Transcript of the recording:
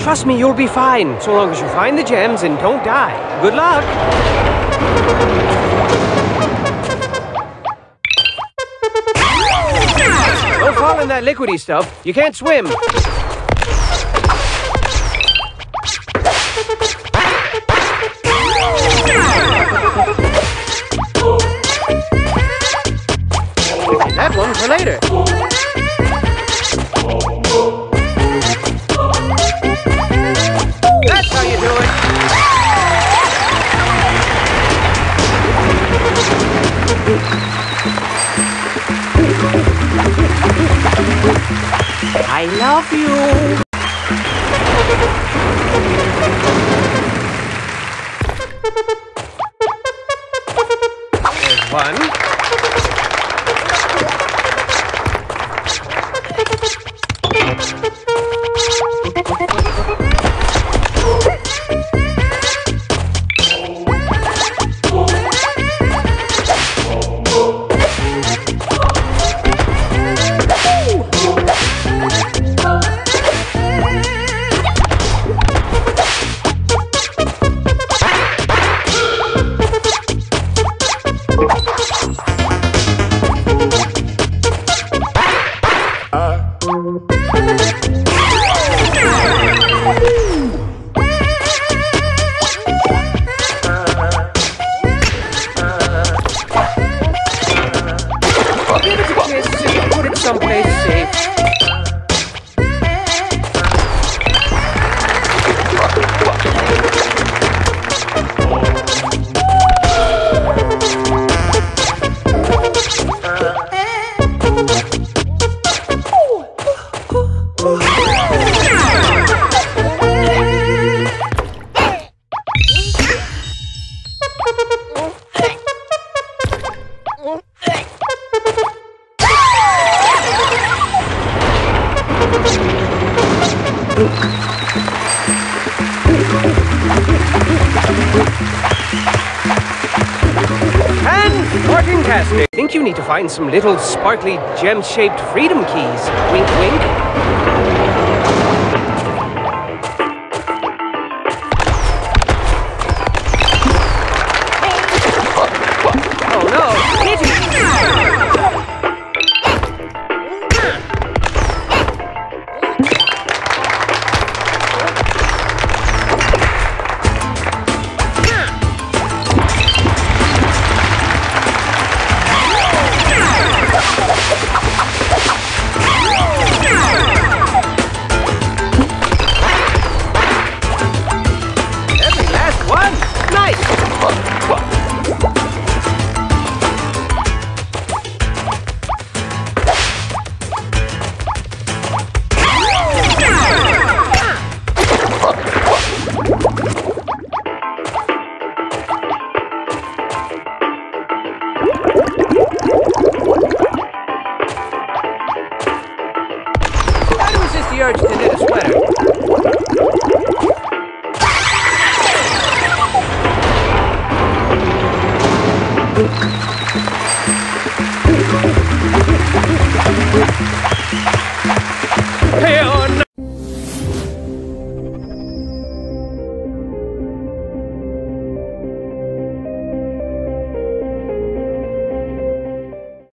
Trust me, you'll be fine, so long as you find the gems and don't die. Good luck! Don't fall in that liquidy stuff. You can't swim. That one for later. That's how you do it. I love you. There's one. Put it someplace safe. Fantastic. I think you need to find some little sparkly gem-shaped freedom keys. Wink, wink. Oh no, Kitty! The urge to knit a sweater.